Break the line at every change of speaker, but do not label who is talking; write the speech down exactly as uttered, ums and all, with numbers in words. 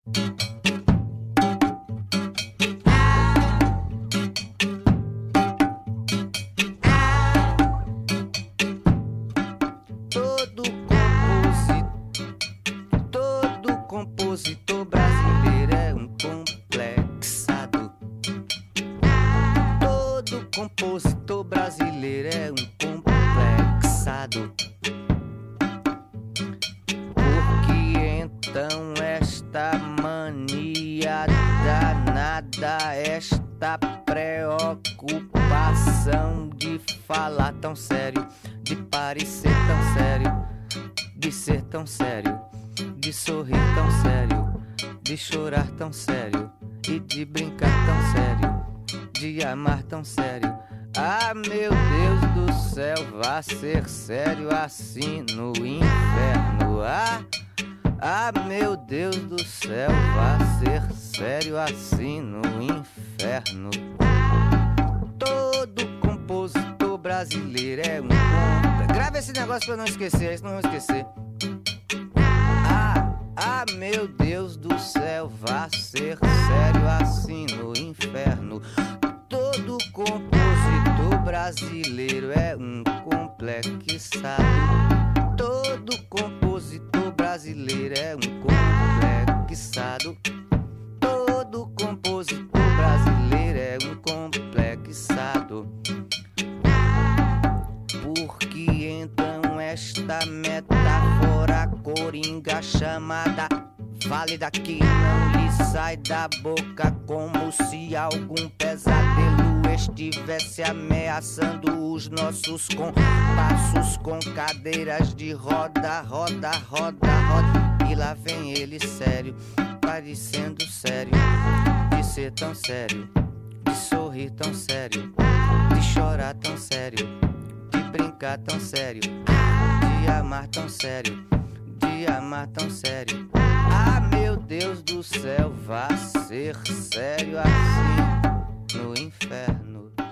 Todo compositor, todo compositor brasileiro é um complexado. Todo compositor brasileiro é um complexado. Porque então esta mania danada, esta preocupação de falar tão sério, de parecer tão sério, de ser tão sério, de sorrir tão sério, de chorar tão sério e de brincar tão sério, de amar tão sério. Ah, meu Deus do céu, vá ser sério assim no inferno. Ah, ah, meu Deus do céu, vá ser sério assim no inferno. Todo compositor brasileiro é um contra. Grava esse negócio pra eu não esquecer, senão eu vou esquecer. Ah, ah, meu Deus do céu, vá ser sério assim no inferno. Todo compositor brasileiro é um complexado. Todo compositor brasileiro é um complexado. Todo compositor brasileiro é um complexado. Porque então esta metáfora coringa chamada válida que não lhe sai da boca, como se algum pesadelo estivesse ameaçando os nossos compassos com cadeiras de roda, roda, roda, roda. E lá vem ele sério, parecendo sério, de ser tão sério, de sorrir tão sério, de chorar tão sério, de brincar tão sério, de amar tão sério, de amar tão sério. Ah, meu Deus do céu, vá ser sério assim no inferno.